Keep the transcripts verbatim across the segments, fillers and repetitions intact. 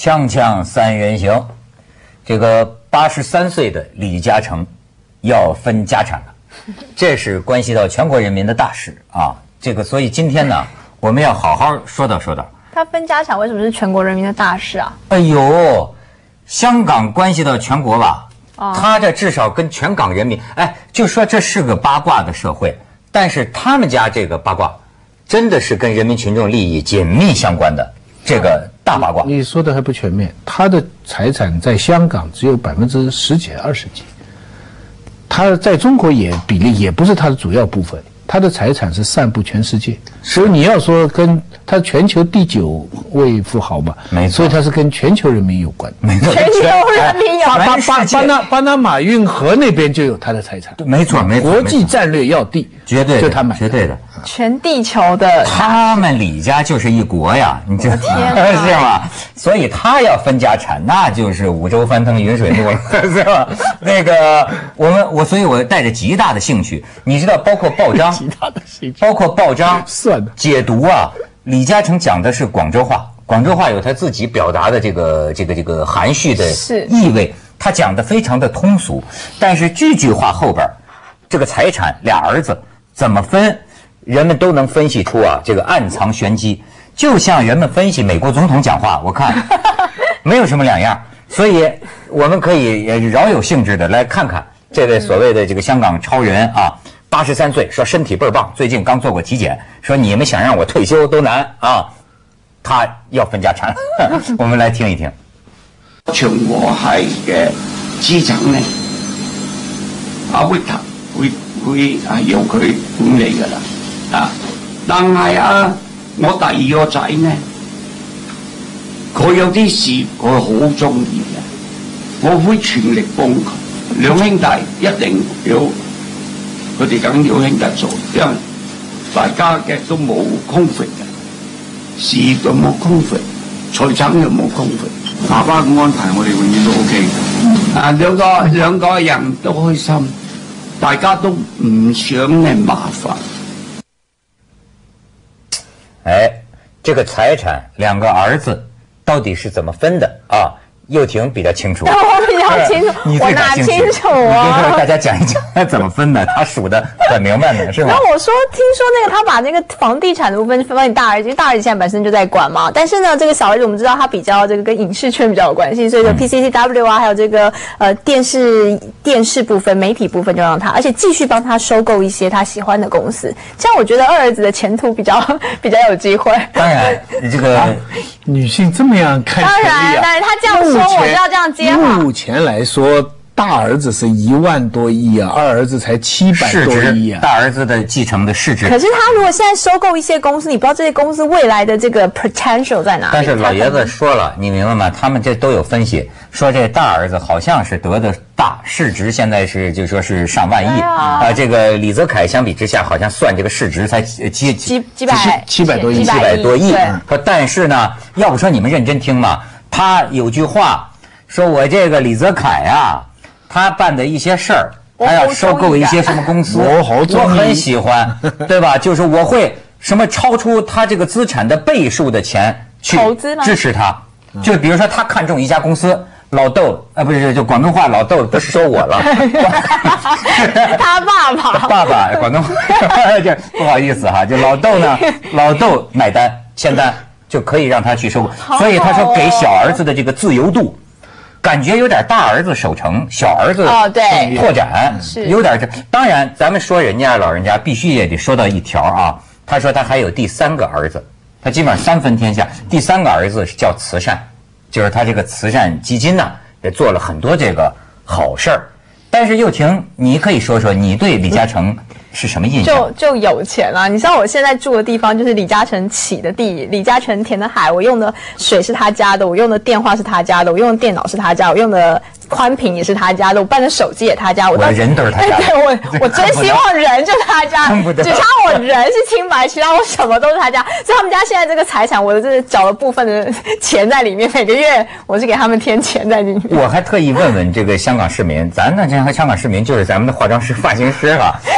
锵锵三人行，这个八十三岁的李嘉诚要分家产了，这是关系到全国人民的大事啊。这个，所以今天呢，我们要好好说道说道。 他分家产为什么是全国人民的大事啊？ 哎呦，香港关系到全国吧， 哦、 他这至少跟全港人民，哎，就说这是个八卦的社会，但是他们家这个八卦，真的是跟人民群众利益紧密相关的这个大八卦。 你说的还不全面，他的财产在香港只有百分之十几、二十几，他在中国也比例也不是他的主要部分。他的财产是散布全世界，所以你要说跟他全球第九位富豪嘛， 没错， 所以他是跟全球人民有关。 没错， 全球人民有关。巴巴巴拿巴拿马运河那边就有他的财产， 没错没错， 国际战略要地， 绝对就他买， 绝对的。 全地球的， 他们李家就是一国呀，你这是吗？所以他要分家产，那就是五洲翻腾云水路了，是吧？那个我们我，所以我带着极大的兴趣，你知道，包括报章， 极大的兴趣， 包括报章算的解读啊。李嘉诚讲的是广州话，广州话有他自己表达的这个这个这个含蓄的意味，他讲的非常的通俗，但是句句话后边，这个财产俩儿子怎么分？人们都能分析出啊，这个暗藏玄机，就像人们分析美国总统讲话，我看没有什么两样。所以我们可以饶有兴致的来看看这位所谓的这个香港超人啊，八十三岁，说身体倍儿棒，最近刚做过体检，说你们想让我退休都難啊，他要分家產。我們來聽一聽。 長和系嘅資產咧，阿 Victor 會會係由佢管理㗎啦。啊！但係啊，我第二個仔呢，佢有啲事佢好中意嘅，我會全力幫佢。兩兄弟一定要，佢哋梗要兄弟做，因為大家嘅都冇 conflict 嘅，事業又冇 conflict，財產又冇 conflict。爸爸嘅安排我哋永遠都 OK 嘅。啊，兩個兩個人都開心，大家都唔想咧麻煩。 哎，这个财产两个儿子到底是怎么分的啊？又廷比较清楚， 我比较清楚， 你我哪清楚啊？ 你跟大家讲一讲怎么分的，他数的很明白的，是吗？ 然后我说，听说那个他把那个房地产的部分分给大儿子，因为大儿子现在本身就在管嘛。但是呢，这个小儿子我们知道他比较这个跟影视圈比较有关系，所以说 P C C W 啊，还有这个呃电视电视部分、媒体部分就让他，而且继续帮他收购一些他喜欢的公司。这样我觉得二儿子的前途比较比较有机会。 当然，这个、啊、 女性这么样看当然，当然他这样说，我就要这样接话。 目前来说，大儿子是一万多亿啊，二儿子才七百多亿啊。 大儿子的继承的市值。 可是他如果现在收购一些公司，你不知道这些公司未来的这个 potential 在哪里。 但是老爷子说了，你明白吗？他们这都有分析，说这大儿子好像是得的大，市值现在是就说是上万亿啊、呃。这个李泽楷相比之下，好像算这个市值才几几几百七百多亿， 七百多亿。说但是呢，要不说你们认真听嘛，他有句话。说我这个李泽楷啊，他办的一些事儿，他要收购一些什么公司， 我好我很喜欢，对吧？就是我会什么超出他这个资产的倍数的钱去支持他，就比如说他看中一家公司，老豆啊，不是就广东话老豆不是说我了， 他爸爸爸爸广东话就不好意思哈，就老豆呢，老豆买单签单就可以让他去收购，所以他说给小儿子的这个自由度。感觉有点大儿子守成，小儿子哦对拓展，是有点这。当然，咱们说人家老人家必须也得说到一条啊。他说他还有第三个儿子，他基本上三分天下。第三个儿子是叫慈善，就是他这个慈善基金呢、啊，也做了很多这个好事儿。但是又廷，你可以说说你对李嘉诚是什么印象？ 就就有钱啊！你知道我现在住的地方就是李嘉诚起的地，李嘉诚填的海，我用的水是他家的，我用的电话是他家的，我用的电脑是他家，我用的宽屏也是他家的，我办的手机也他家，我的人都是他家的。 对，我我真希望人就是他家，只差我人是清白，其他我什么都是他家。所以他们家现在这个财产，我的这缴了部分的钱在里面，每个月我是给他们添钱在里面。 我还特意问问这个香港市民，咱呢这香港市民就是咱们的化妆师、发型师哈、啊。我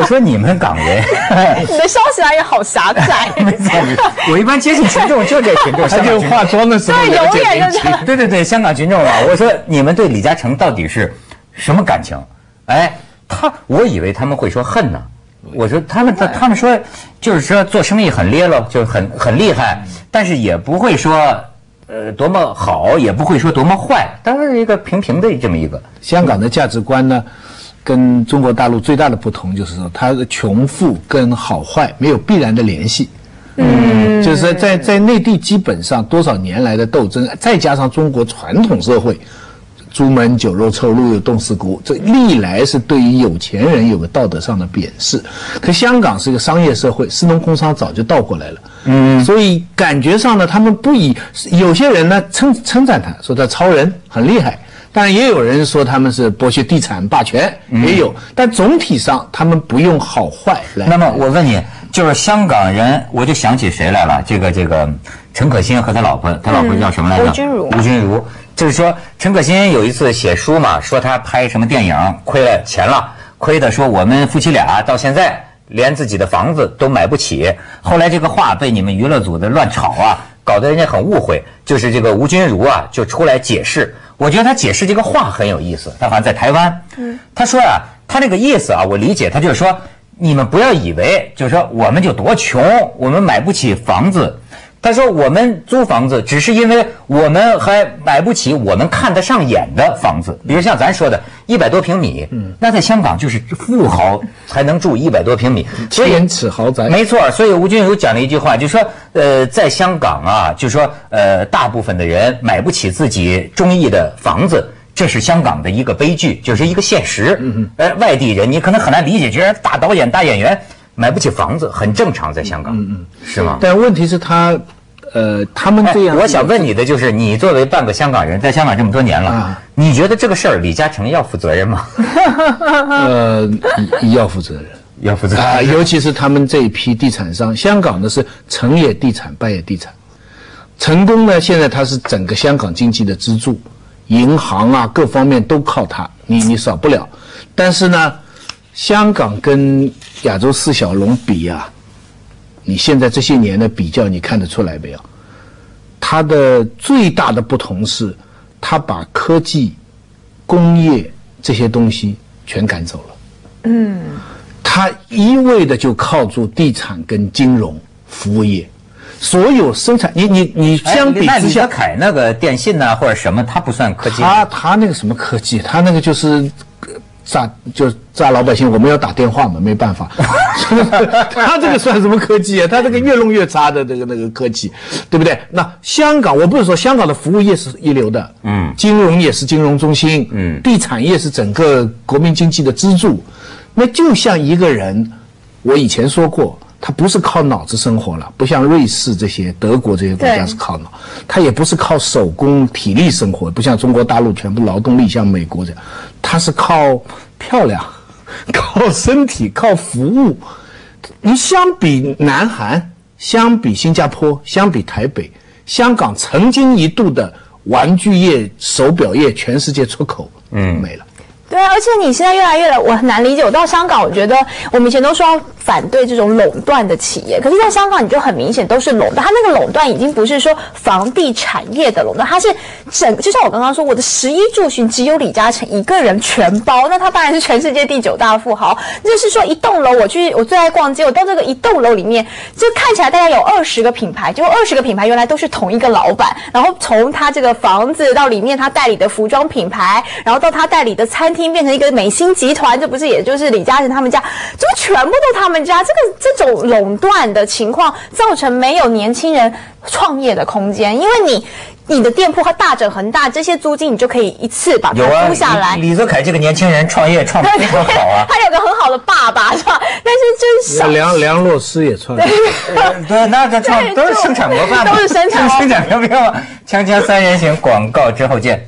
说你们港人， 你的消息来源好狭窄。 我一般接近群众就这群众， 他就化妆的时候对，永远就这样。 对对对，香港群众啊，我说你们对李嘉诚到底是什么感情？哎，他我以为他们会说恨呢。我说他们他们说就是说做生意很咧咯，就是很很厉害，但是也不会说呃多么好，也不会说多么坏，当然是一个平平的这么一个。 香港的价值观呢，跟中国大陆最大的不同就是说，它的穷富跟好坏没有必然的联系。嗯，就是在在内地基本上多少年来的斗争，再加上中国传统社会。朱门酒肉臭，路有冻死骨，这历来是对于有钱人有个道德上的贬视。可香港是一个商业社会，士农工商早就倒过来了。嗯，所以感觉上呢，他们不以有些人呢称称赞他，说他超人很厉害，当然也有人说他们是剥削地产霸权，也有。但总体上他们不用好坏来。 那么我问你，就是香港人，我就想起谁来了？这个这个陈可辛和他老婆，他老婆叫什么来着？ 吴君如。 吴君如。就是说，陈可辛有一次写书嘛，说他拍什么电影亏了钱了，亏的说我们夫妻俩到现在连自己的房子都买不起。后来这个话被你们娱乐组的乱炒啊，搞得人家很误会。就是这个吴君如啊，就出来解释。我觉得他解释这个话很有意思。他好像在台湾，嗯，他说啊，他那个意思啊，我理解，他就是说，你们不要以为就是说我们就多穷，我们买不起房子。他说我们租房子只是因为我们还买不起我们看得上眼的房子，比如像咱说的一百多平米，那在香港就是富豪才能住一百多平米， 千尺豪宅。 没错，所以吴君如讲了一句话，就说呃，在香港啊，就说呃，大部分的人买不起自己中意的房子。这是香港的一个悲剧，就是一个现实。嗯呃，外地人你可能很难理解，觉得大导演、大演员。买不起房子很正常，在香港，嗯嗯，是吗？ 但问题是他，呃，他们这样、 哎。我想问你的就是，你作为半个香港人，在香港这么多年了，啊、你觉得这个事儿李嘉诚要负责任吗？ 呃，要负责任， 要负责任啊！尤其是他们这一批地产商，香港的是成也地产，败也地产。成功呢，现在它是整个香港经济的支柱，银行啊各方面都靠它，你你少不了。但是呢。香港跟亚洲四小龙比啊，你现在这些年的比较，你看得出来没有？它的最大的不同是，它把科技、工业这些东西全赶走了。嗯，它一味的就靠住地产跟金融服务业，所有生产，你你你相比之下， 李泽楷那个电信呐、啊、或者什么，它不算科技。 他他那个什么科技，他那个就是。诈就诈老百姓，我们要打电话嘛，没办法。他这个算什么科技啊？他这个越弄越差的这个那个科技，对不对？那香港，我不是说香港的服务业是一流的，嗯，金融也是金融中心，嗯，地产业是整个国民经济的支柱。那就像一个人，我以前说过，他不是靠脑子生活了，不像瑞士这些、德国这些国家是靠脑，他也不是靠手工体力生活，不像中国大陆全部劳动力，像美国这样，他是靠漂亮、靠身体、靠服务。你相比南韩、相比新加坡、相比台北、香港曾经一度的玩具业、手表业全世界出口，嗯，没了。 对啊，而且你现在越来越来，我很难理解。我到香港，我觉得我们以前都说要反对这种垄断的企业，可是，在香港你就很明显都是垄断。它那个垄断已经不是说房地产业的垄断，它是整，就像我刚刚说，我的食衣住行只有李嘉诚一个人全包，那他当然是全世界第九大富豪。就是说，一栋楼，我去，我最爱逛街，我到这个一栋楼里面，就看起来大概有二十个品牌，结果二十个品牌原来都是同一个老板，然后从他这个房子到里面他代理的服装品牌，然后到他代理的餐厅。变成一个美心集团，这不是也就是李嘉诚他们家，这不全部都他们家？这个这种垄断的情况，造成没有年轻人创业的空间，因为你你的店铺和大整恒大，这些租金你就可以一次把它租下来。 有啊，李泽楷这个年轻人创业创得非常好啊， 他有个很好的爸爸是吧？但是真是梁梁洛施也创业， 对，那这创都是生产模范， 都是生产生产标标。锵锵三人行，广告之后见。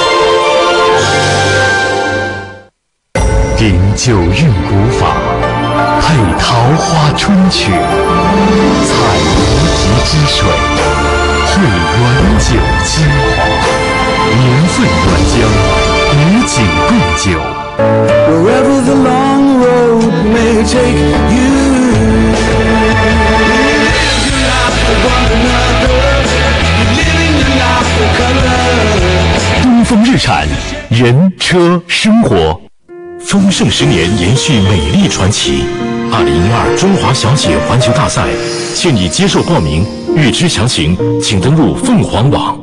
九韵古法， 配桃花春曲，采无极之水，汇原酒精华，年份原浆，与景共酒。Wherever the long road may take you, live your life for one another, living your life for color。东风日产，人车生活。丰盛十年，延续美丽传奇。二零一二中华小姐环球大赛现已接受报名，预知详情请登录凤凰网。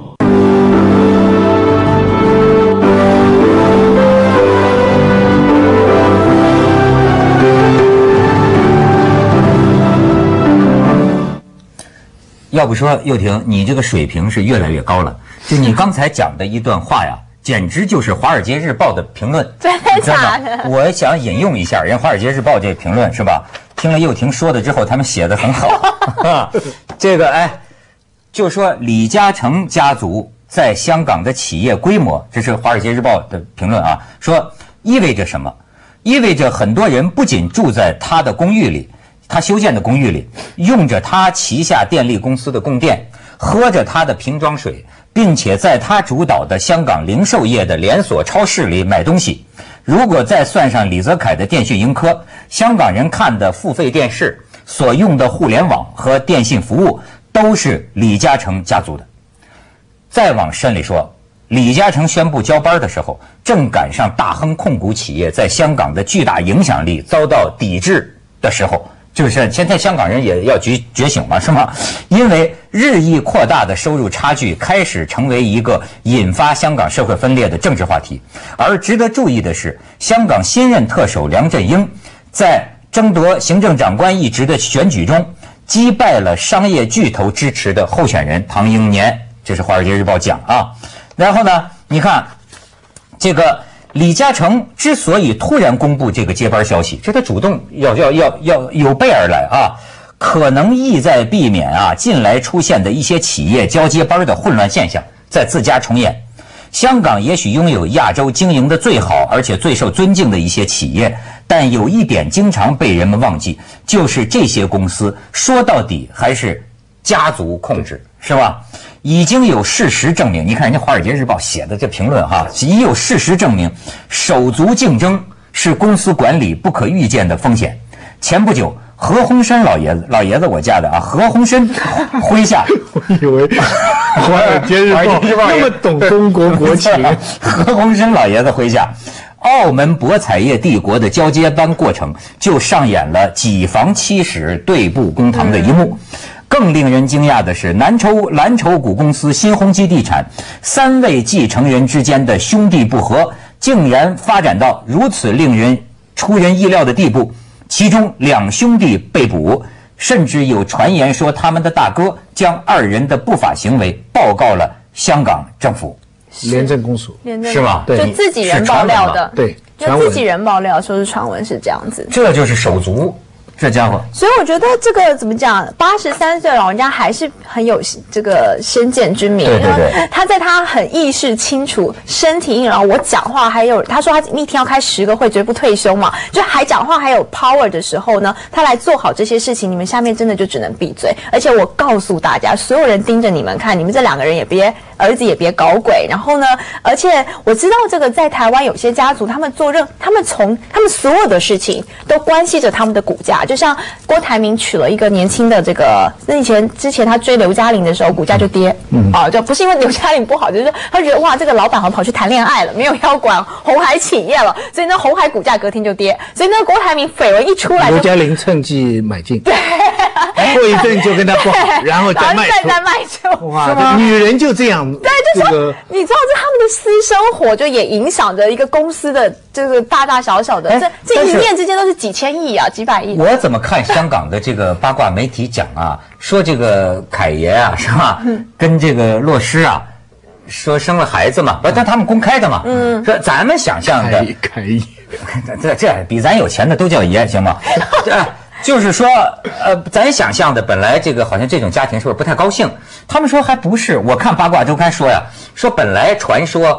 要不说佑廷，你这个水平是越来越高了。就你刚才讲的一段话呀，简直就是《华尔街日报》的评论， 真的假的？ 我想引用一下人《华尔街日报》这评论，是吧？听了佑廷说的之后，他们写的很好。啊、这个哎，就说李嘉诚家族在香港的企业规模，这是《华尔街日报》的评论啊，说意味着什么？意味着很多人不仅住在他的公寓里。他修建的公寓里，用着他旗下电力公司的供电，喝着他的瓶装水，并且在他主导的香港零售业的连锁超市里买东西。如果再算上李泽楷的电讯盈科，香港人看的付费电视、所用的互联网和电信服务，都是李嘉诚家族的。再往深里说，李嘉诚宣布交班的时候，正赶上大亨控股企业在香港的巨大影响力遭到抵制的时候。就是现在香港人也要觉觉醒嘛，是吗？因为日益扩大的收入差距开始成为一个引发香港社会分裂的政治话题。而值得注意的是，香港新任特首梁振英在争夺行政长官一职的选举中，击败了商业巨头支持的候选人唐英年，这是《华尔街日报》讲啊。然后呢，你看这个。李嘉诚之所以突然公布这个接班消息，这他主动要要要要有备而来啊，可能意在避免啊近来出现的一些企业交接班的混乱现象在自家重演。香港也许拥有亚洲经营的最好而且最受尊敬的一些企业，但有一点经常被人们忘记，就是这些公司说到底还是家族控制，是吧？已经有事实证明，你看人家《华尔街日报》写的这评论哈，已有事实证明，手足竞争是公司管理不可预见的风险。前不久，何鸿燊老爷子，老爷子我家的啊，何鸿燊麾下， 我以为《华尔街日报》那么懂中国国情， 何鸿燊老爷子麾下。澳门博彩业帝国的交接班过程就上演了几房七室对簿公堂的一幕。更令人惊讶的是，蓝筹蓝筹股公司新鸿基地产三位继承人之间的兄弟不和，竟然发展到如此令人出人意料的地步。其中两兄弟被捕，甚至有传言说他们的大哥将二人的不法行为报告了香港政府。 廉政公署是吗？ 对，就自己人爆料的， 对， 就自己人爆料说是传闻是这样子， 这就是手足。这家伙， 所以我觉得这个怎么讲？八十三岁老人家还是很有这个先见之明。 对对对， 他在他很意识清楚、身体硬朗，我讲话还有他说他一天要开十个会，绝不退休嘛，就还讲话还有 power 的时候呢，他来做好这些事情，你们下面真的就只能闭嘴。而且我告诉大家，所有人盯着你们看，你们这两个人也别儿子也别搞鬼。然后呢，而且我知道这个在台湾有些家族，他们做任他们从他们所有的事情都关系着他们的股价。就像郭台铭娶了一个年轻的这个，那以前之前他追刘嘉玲的时候，股价就跌，嗯，啊，就不是因为刘嘉玲不好，就是他觉得哇，这个老板好像跑去谈恋爱了，没有要管鸿海企业了，所以呢，鸿海股价隔天就跌，所以呢，郭台铭绯闻一出来， 刘嘉玲趁机买进，对，过一阵就跟他不好，然后再卖出， 再卖出， 哇，女人就这样， 对，就是说，你知道这他们的私生活就也影响着一个公司的这个大大小小的，这这一念之间都是几千亿啊，几百亿。 我怎么看香港的这个八卦媒体讲啊，说这个凯爷啊，是吧？跟这个洛施啊，说生了孩子嘛，不，但他们公开的嘛。嗯，说咱们想象的， 凯爷， 这这比咱有钱的都叫爷，行吗？这就是说，呃，咱想象的本来这个好像这种家庭是不是不太高兴？他们说还不是，我看八卦周刊说呀，说本来传说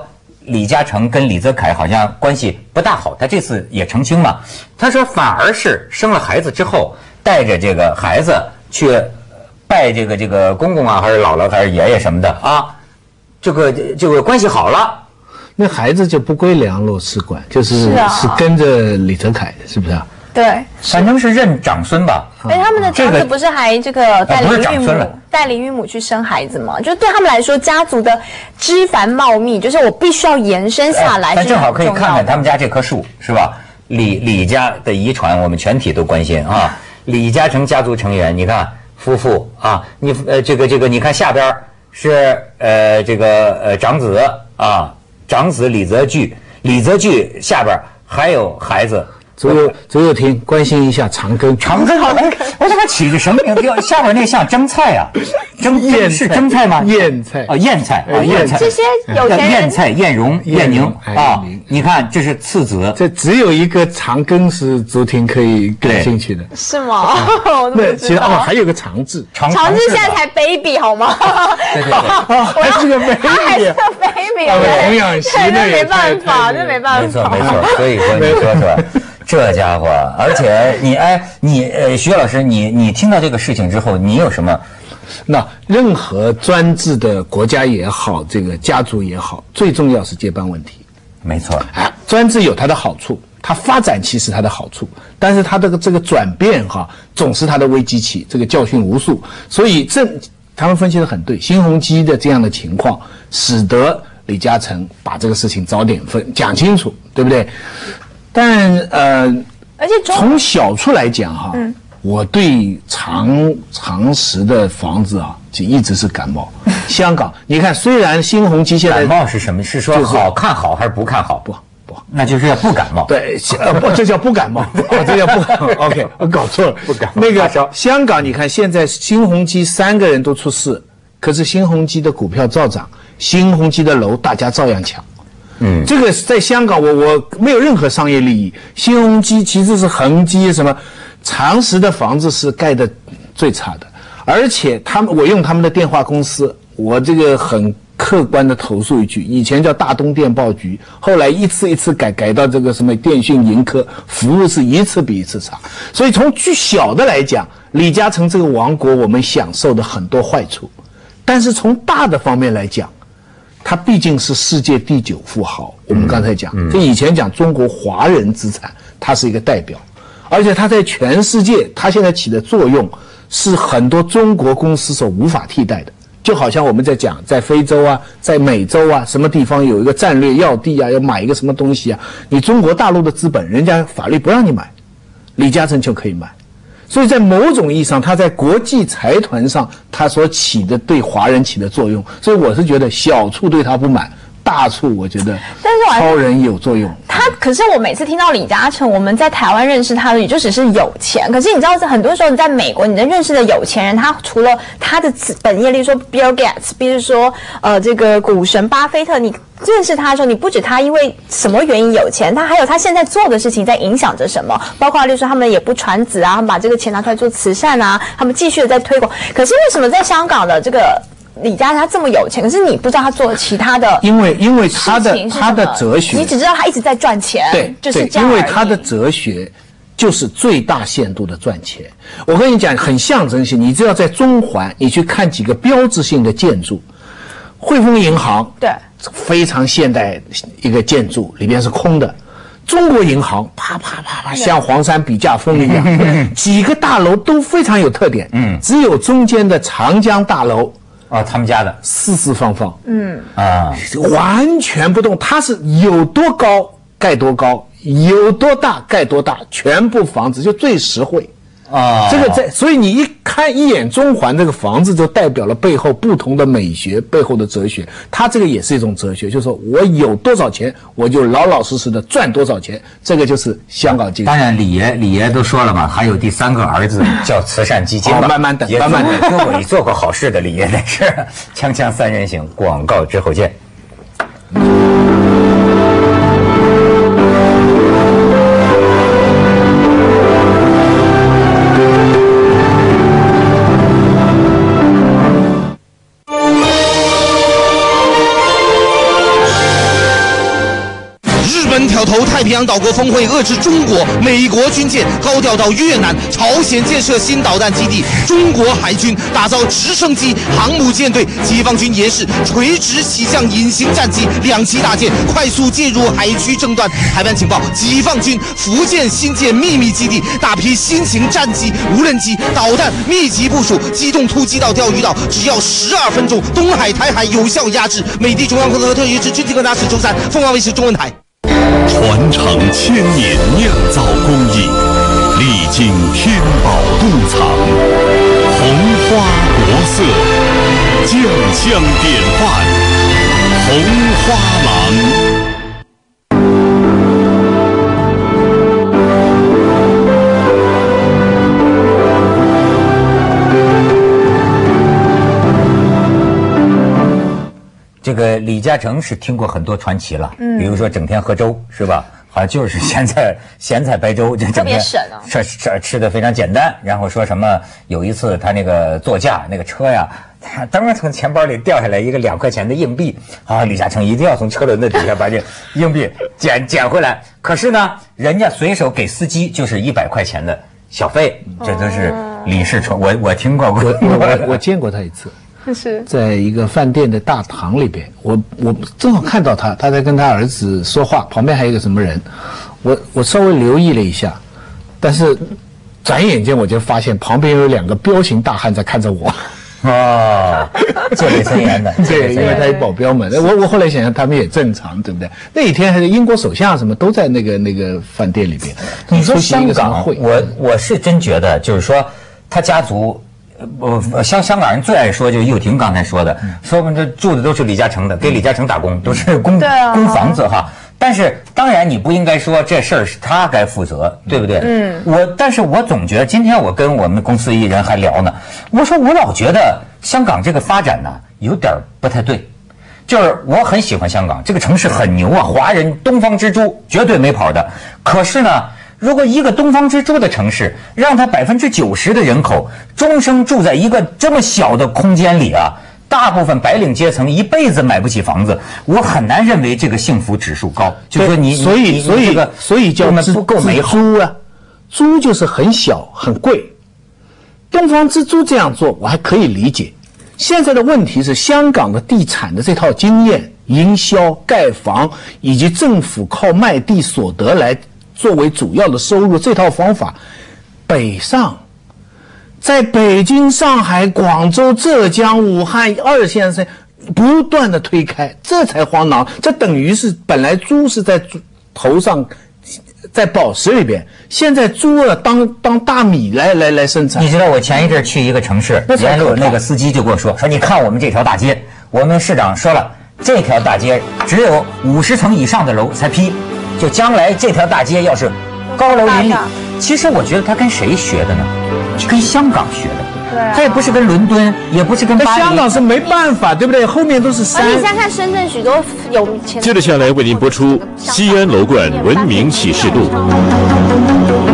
李嘉诚跟李泽楷好像关系不大好，他这次也澄清嘛，他说反而是生了孩子之后，带着这个孩子去拜这个这个公公啊，还是姥姥还是爷爷什么的啊，这个这个关系好了。 那孩子就不归梁洛施管，就是是、啊、是跟着李泽楷的，是不是啊？ 对， 反正是认长孙吧。 哎，他们的长子不是还这个带领孕母、 啊、 带领孕母去生孩子吗？就是对他们来说，家族的枝繁茂密，就是我必须要延伸下来。 那、哎、正好可以看看他们家这棵树，是吧？李李家的遗传，我们全体都关心啊。李嘉诚家族成员，你看夫妇啊，你呃这个这个，你看下边是呃这个呃长子啊，长子李泽钜，李泽钜下边还有孩子。 左右左右听，关心一下长庚。 长庚，我这个起的什么名字？下边那像蒸菜啊，蒸燕是蒸菜吗？ 燕菜啊，燕菜啊，燕菜。 这些有钱人。 燕菜、燕蓉、燕宁啊，你看这是次子。 这只有一个长庚是昨天可以感兴趣的， 是吗？ 那其实哦，还有个长治， 长治现在才 baby 好吗？ 对对对， 还是个 baby， 还是个 baby， 童养媳那没办法，那没办法。没错没错，所以说你说说。这家伙，而且你哎，你呃，徐老师，你你听到这个事情之后，你有什么？ 那任何专制的国家也好，这个家族也好，最重要是接班问题。 没错， 啊，专制有它的好处，它发展期是它的好处，但是它这个这个转变哈，总是它的危机期，这个教训无数。所以这他们分析的很对，新鸿基的这样的情况，使得李嘉诚把这个事情早点分讲清楚，对不对？但呃， 而且从小处来讲哈，嗯，我对长长实的房子啊，就一直是感冒。香港，你看，虽然新鸿基现在感冒是什么？是说好看好还是不看好？ 不不， 那就是要不感冒。 对，呃不，这叫不感冒，哦，这叫不感冒。OK， 我搞错了， 不感冒。 那个香港，你看现在新鸿基三个人都出事，可是新鸿基的股票照涨，新鸿基的楼大家照样抢。嗯，这个在香港我我没有任何商业利益。新鸿基其实是恒基什么，长实的房子是盖的最差的，而且他们我用他们的电话公司，我这个很客观的投诉一句，以前叫大东电报局，后来一次一次改改到这个什么电讯盈科，服务是一次比一次差。所以从据小的来讲，李嘉诚这个王国我们享受的很多坏处，但是从大的方面来讲，他毕竟是世界第九富豪，我们刚才讲，这、嗯嗯、以前讲中国华人资产，他是一个代表，而且他在全世界，他现在起的作用是很多中国公司所无法替代的。就好像我们在讲，在非洲啊，在美洲啊，什么地方有一个战略要地啊，要买一个什么东西啊，你中国大陆的资本，人家法律不让你买，李嘉诚就可以买。所以在某种意义上，他在国际财团上他所起的对华人起的作用，所以我是觉得小处对他不满，大处我觉得超人有作用。 他可是我每次听到李嘉诚，我们在台湾认识他的也就只是有钱，可是你知道很多时候你在美国，你能认识的有钱人，他除了他的本业，例如说 Bill Gates， 比如说呃这个股神巴菲特，你认识他的时候，你不止他因为什么原因有钱，他还有他现在做的事情在影响着什么，包括例如说他们也不传子啊，他们把这个钱拿出来做慈善啊，他们继续的在推广。可是为什么在香港的这个李嘉诚他这么有钱，可是你不知道他做了其他的？ 因为因为他的他的哲学， 你只知道他一直在赚钱， 对， 就是这样。 因为他的哲学就是最大限度的赚钱。我跟你讲，很象征性，你只要在中环，你去看几个标志性的建筑，汇丰银行， 对， 非常现代一个建筑，里边是空的。中国银行啪啪啪啪像黄山笔架峰一样，几个大楼都非常有特点。嗯，只有中间的长江大楼啊，他们家的四四方方， 嗯啊，完全不动。它是有多高盖多高，有多大盖多大，全部房子就最实惠。啊，这个在，所以你一看一眼中环这个房子，就代表了背后不同的美学，背后的哲学。它这个也是一种哲学，就是说我有多少钱，我就老老实实的赚多少钱。这个就是香港精神。 当然，李爷李爷都说了嘛，还有第三个儿子叫慈善基金嘛， 哦、慢慢等，慢慢等。 做过做过好事的李爷那是。锵锵三人行，广告之后见。 平洋岛国峰会遏制中国、美国军舰高调到越南、朝鲜建设新导弹基地。中国海军打造直升机、航母舰队，解放军也是垂直起降隐形战机两栖大舰，快速介入海区争端。台湾情报：解放军福建新建秘密基地，大批新型战机、无人机、导弹密集部署，机动突击到钓鱼岛，只要十二分钟，东海、台海有效压制。美的中央空特约之军机观察室周三，凤凰卫视中文台。 传承千年酿造工艺，历经天宝洞藏，红花国色，酱香典范，红花郎。 这个李嘉诚是听过很多传奇了，嗯，比如说整天喝粥是吧？好像就是咸菜咸菜白粥，就整天吃吃吃的非常简单。然后说什么有一次他那个座驾那个车呀，他当然从钱包里掉下来一个两块钱的硬币，啊，李嘉诚一定要从车轮子底下把这硬币捡捡回来。可是呢，人家随手给司机就是一百块钱的小费，这都是李世传，我我听过，我我我见过他一次。 是在一个饭店的大堂里边，我我正好看到他，他在跟他儿子说话，旁边还有一个什么人，我我稍微留意了一下，但是转眼间我就发现旁边有两个彪形大汉在看着我。 哦，戒备森严的， 对，因为他有保镖嘛。我我后来想想，他们也正常，对不对？那一天还是英国首相什么都在那个那个饭店里边。 你说香港，我我是真觉得，就是说他家族。呃，香香港人最爱说，就是佑廷刚才说的，说我们这住的都是李嘉诚的，给李嘉诚打工，都是供供房子哈。但是当然你不应该说这事儿是他该负责，对不对？嗯。我但是我总觉得，今天我跟我们公司一人还聊呢，我说我老觉得香港这个发展呢有点不太对，就是我很喜欢香港这个城市很牛啊，华人东方之珠绝对没跑的。可是呢。如果一个东方之珠的城市，让它百分之九十的人口终生住在一个这么小的空间里啊，大部分白领阶层一辈子买不起房子，我很难认为这个幸福指数高。就说你， 所以所以、 这个、 所以叫不够美好租啊，租就是很小很贵。东方之珠这样做我还可以理解。现在的问题是，香港的地产的这套经验、营销、盖房以及政府靠卖地所得来。作为主要的收入，这套方法，北上，在北京、上海、广州、浙江、武汉二线城不断的推开，这才荒唐。这等于是本来猪是在头上，在宝石里边，现在猪了当当大米来来来生产。 你知道我前一阵去一个城市，沿路那个司机就跟我说说，你看我们这条大街，我们市长说了，这条大街只有五十层以上的楼才批。就将来这条大街要是高楼林立，其实我觉得他跟谁学的呢？跟香港学的。对、啊，他也不是跟伦敦，也不是跟巴黎。 香港是没办法，对不对？后面都是山。 而且现在看深圳许多有钱。 接着下来为您播出《西安楼冠文明启示录》。